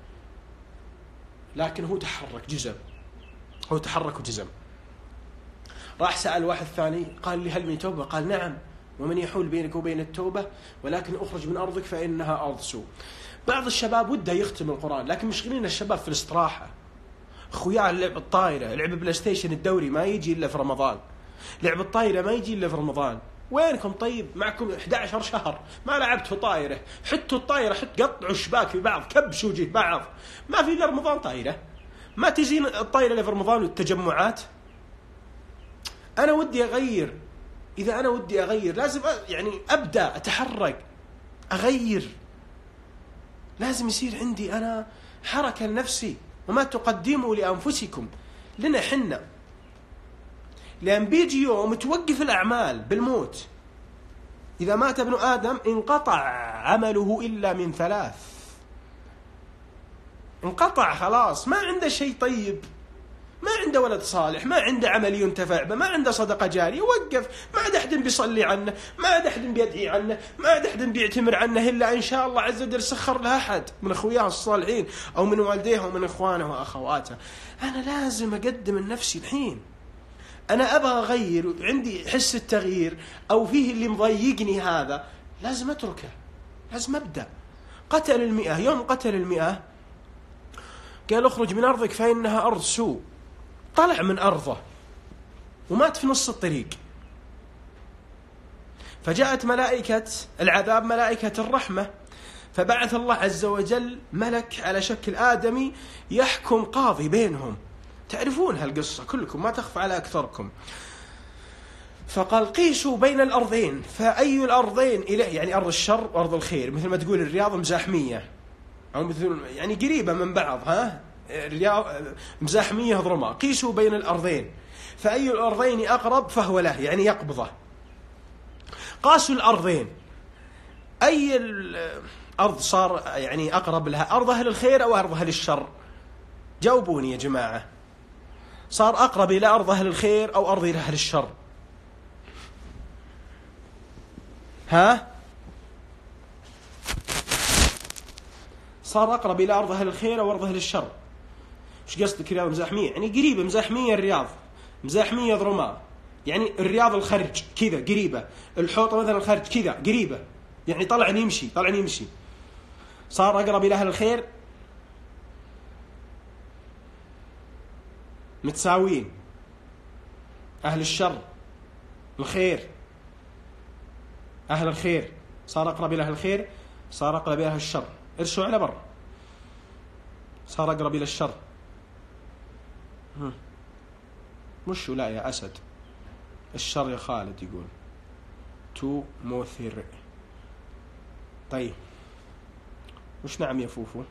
A: لكن هو تحرك جزم، هو تحرك وجزم. راح سأل واحد ثاني، قال لي هل من توبة؟ قال نعم، ومن يحول بينك وبين التوبة ولكن أخرج من أرضك فإنها أرض سوء. بعض الشباب وده يختم القرآن، لكن مشغلين الشباب في الاستراحة. أخويا لعب الطائرة، لعب بلاي ستيشن الدوري ما يجي إلا في رمضان، لعب الطائرة ما يجي إلا في رمضان. وينكم طيب؟ معكم 11 شهر ما لعبتوا طايرة، حطوا الطايرة، قطعوا الشباك في بعض، كبشوا وجه بعض، ما في إلا رمضان طايرة. ما تزين الطايرة اللي في رمضان والتجمعات. أنا ودي أغير، إذا أنا ودي أغير لازم يعني أبدأ أتحرك أغير، لازم يصير عندي أنا حركة لنفسي. وما تقدموا لأنفسكم لنا حنا، لأن بيجي يوم توقف الأعمال بالموت. إذا مات ابن آدم انقطع عمله إلا من 3، انقطع خلاص، ما عنده شيء طيب، ما عنده ولد صالح، ما عنده عمل ينتفع به، ما عنده صدقة جارية، وقف. ما عاد أحد بيصلي عنه، ما عاد أحد بيدعي عنه، ما عاد أحد بيعتمر عنه إلا إن شاء الله عز وجل سخر له أحد من أخوياه الصالحين أو من والديه أو من إخوانه وأخواته. أنا لازم أقدم لنفسي الحين. أنا أبغى أغير، عندي حس التغيير أو فيه اللي مضايقني، هذا لازم أتركه، لازم أبدأ. قتل 100، يوم قتل 100 قال اخرج من أرضك فإنها أرض سوء. طلع من أرضه ومات في نص الطريق. فجاءت ملائكة العذاب ملائكة الرحمة، فبعث الله عز وجل ملك على شكل آدمي يحكم قاضي بينهم. تعرفون هالقصة كلكم، ما تخفى على أكثركم. فقال قيسوا بين الأرضين، فأي الأرضين إليه، يعني أرض الشر وأرض الخير، مثل ما تقول الرياض مزاحمية أو مثل يعني قريبة من بعض، الرياض مزاحمية ضرمة. قيسوا بين الأرضين فأي الأرضين أقرب فهو له، يعني يقبضه. قاسوا الأرضين، أي الأرض صار يعني أقرب لها، أرض أهل الخير أو أرض أهل الشر؟ جاوبوني يا جماعة، صار أقرب إلى أرض أهل الخير أو أرض أهل الشر؟ صار أقرب إلى أرض أهل الخير أو أرض أهل الشر؟ إيش قصدك رياض مزاحمية؟ يعني قريبة، مزاحمية الرياض، مزاحمية ضرماء، يعني الرياض الخرج كذا قريبة، الحوطة مثلا الخرج كذا قريبة، يعني طلع يمشي. صار أقرب إلى أهل الخير، متساوين. أهل الشر الخير، أهل الخير صار أقرب إلى أهل الخير، صار أقرب إلى أهل الشر. ارسوا على بر، صار أقرب إلى الشر. مش لا يا أسد، الشر يا خالد يقول تو موثر. طيب وش نعم يا فوفو؟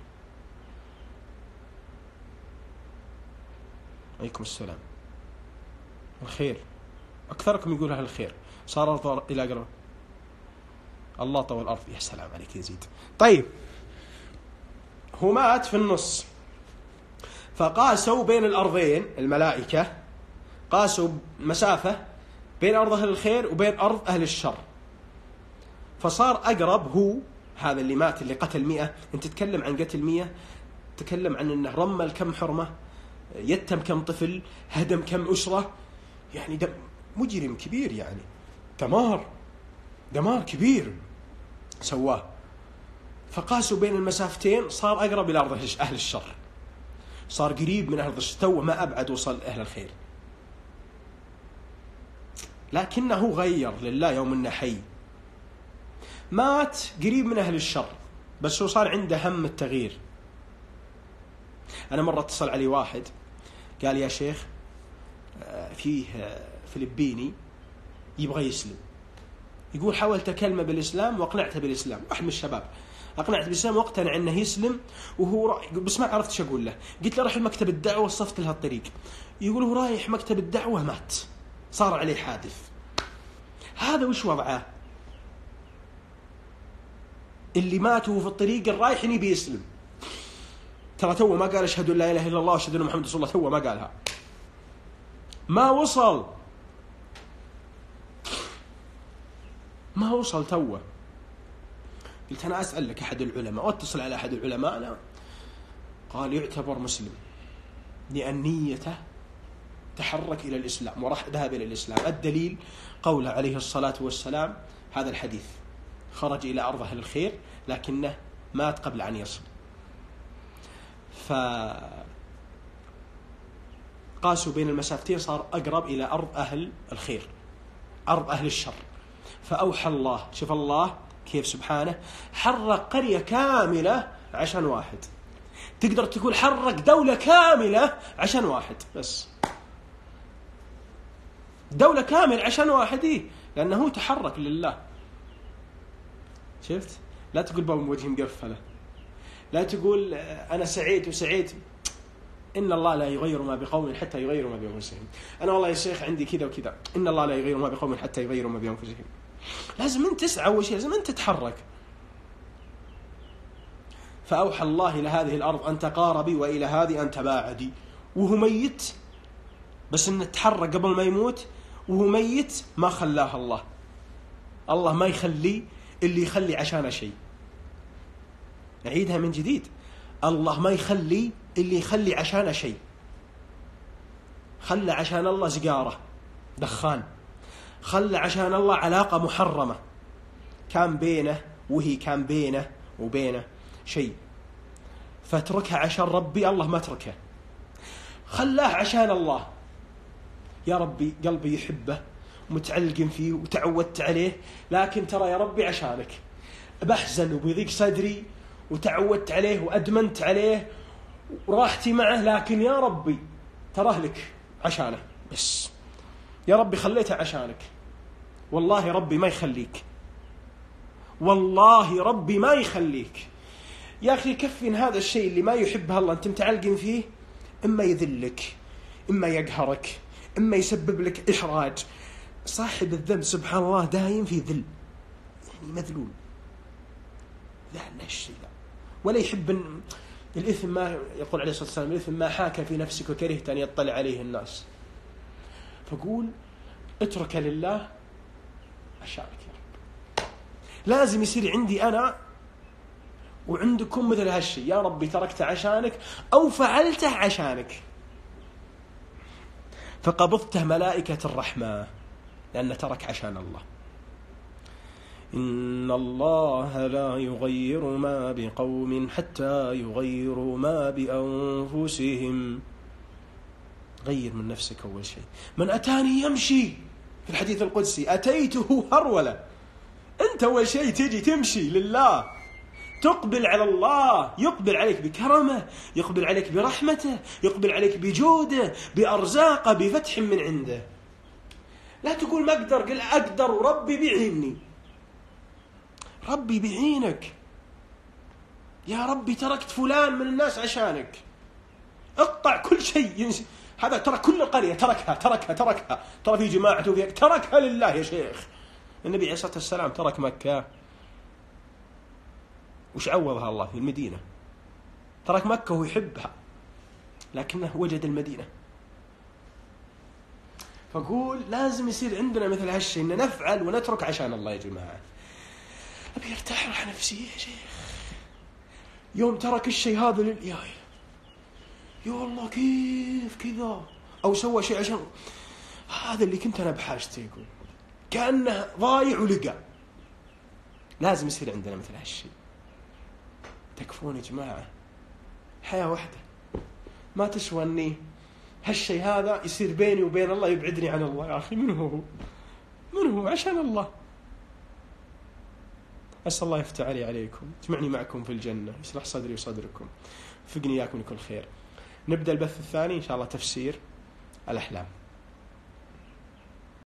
A: عليكم السلام. الخير أكثركم يقول أهل الخير، صار أرض إلى أقرب الله طوى الأرض. يا سلام عليك يزيد. طيب هو مات في النص، فقاسوا بين الأرضين، الملائكة قاسوا مسافة بين أرض أهل الخير وبين أرض أهل الشر، فصار أقرب هو هذا اللي مات اللي قتل 100. أنت تتكلم عن قتل 100، تتكلم عن أنه رمل كم حرمة، يتم كم طفل، هدم كم أسرة، يعني مجرم كبير، يعني دمار كبير سواه. فقاسوا بين المسافتين، صار أقرب إلى أرض أهل الشر، صار قريب من أهل الشر، تو ما أبعد وصل أهل الخير. لكنه غير لله يوم إنه حي، مات قريب من أهل الشر، بس هو صار عنده هم التغيير. أنا مرة اتصل علي واحد قال يا شيخ فيه فلبيني يبغى يسلم، يقول حاولت أكلمه بالإسلام وأقنعته بالإسلام، واحد من الشباب أقنعته بالإسلام واقتنع أنه يسلم، وهو بس ما عرفت شو أقول له. قلت له رح المكتب الدعوة، وصفت له الطريق. يقول هو رايح مكتب الدعوة مات، صار عليه حادث. هذا وش وضعه؟ اللي ماتوا في الطريق الرايح يبي يسلم، ترى توه ما قال أشهد أن لا إله إلا الله وأشهد أن محمد رسول الله، توه ما قالها، ما وصل توه. قلت أنا أسأل لك أحد العلماء، واتصل على أحد العلماء أنا، قال يعتبر مسلم لأن نيته تحرك إلى الإسلام وراح ذهب إلى الإسلام. الدليل قوله عليه الصلاة والسلام هذا الحديث، خرج إلى أرض أهل الخير لكنه مات قبل أن يصل. فقاسوا بين المسافتين، صار أقرب إلى أرض أهل الخير، أرض أهل الشر. فأوحى الله، شوف الله كيف سبحانه حرق قرية كاملة عشان واحد. تقدر تقول حرق دولة كاملة عشان واحد بس، دولة كاملة عشان واحد، إيه؟ لأنه تحرك لله. شفت؟ لا تقول باب وجهي مقفلة، لا تقول أنا سعيد وسعيد. إن الله لا يغير ما بقوم حتى يغيروا ما بأنفسهم. أنا والله يا شيخ عندي كذا وكذا. إن الله لا يغير ما بقوم حتى يغيروا ما بأنفسهم. لازم أنت تسعى أول شيء، لازم أنت تتحرك. فأوحى الله إلى هذه الأرض أن تقاربي وإلى هذه أن تباعدي. وهو ميت، بس إنه تحرك قبل ما يموت. وهو ميت ما خلاه الله. الله ما يخلي اللي يخلي عشان شيء. نعيدها من جديد، الله ما يخلي اللي يخلي عشان شيء. خلى عشان الله سجارة دخان، خلى عشان الله علاقة محرمة كان بينه وهي كان بينه وبينه شيء، فتركها عشان ربي، الله ما تركه. خلاه عشان الله، يا ربي قلبي يحبه ومتعلق فيه وتعودت عليه، لكن ترى يا ربي عشانك بحزن وبيضيق صدري وتعودت عليه وأدمنت عليه وراحتي معه، لكن يا ربي تراه لك عشانه بس. يا ربي خليته عشانك، والله ربي ما يخليك، والله ربي ما يخليك. يا أخي كفي إن هذا الشيء اللي ما يحبه الله أنت متعلق فيه، إما يذلك، إما يقهرك، إما يسبب لك إحراج. صاحب الذنب سبحان الله دايم في ذل، يعني مذلول. لا الشيء لا، ولا يحب الإثم. ما يقول عليه الصلاة والسلام الإثم ما حاك في نفسك وكرهت أن يطلع عليه الناس. فقول اترك لله أشارك يا رب. لازم يصير عندي أنا وعندكم مثل هالشيء، يا ربي تركت عشانك أو فعلته عشانك، فقبضته ملائكة الرحمة لأنه ترك عشان الله. إن الله لا يغير ما بقوم حتى يغيروا ما بأنفسهم. غير من نفسك أول شيء. من أتاني يمشي في الحديث القدسي أتيته هرولة. أنت أول شيء تيجي تمشي لله، تقبل على الله، يقبل عليك بكرمه، يقبل عليك برحمته، يقبل عليك بجوده، بأرزاقه، بفتح من عنده. لا تقول ما أقدر، قل أقدر وربي بيعيني. ربي بيعينك. يا ربي تركت فلان من الناس عشانك، اقطع كل شيء. هذا ترى كل القرية تركها. ترى في جماعة وفي تركها لله يا شيخ. النبي عليه الصلاة والسلام ترك مكة، وش عوضها الله في المدينة؟ ترك مكة ويحبها لكنه وجد المدينة. فقول لازم يصير عندنا مثل هالشيء، إن نفعل ونترك عشان الله. يا جماعة أبي ارتاح راحة نفسية يا شيخ. يوم ترك الشيء هذا يا والله كيف كذا، أو سوى شيء عشان هذا اللي كنت أنا بحاجته، يقول كأنه ضايع ولقى. لازم يصير عندنا مثل هالشيء. تكفون يا جماعة، حياة واحدة، ما تسوى أني هالشيء هذا يصير بيني وبين الله، يبعدني عن الله. يا أخي من هو عشان الله. أسأل الله يفتح علي عليكم، يجمعني معكم في الجنة، يشرح صدري وصدركم، فقني إياكم لكل خير. نبدأ البث الثاني إن شاء الله، تفسير الأحلام.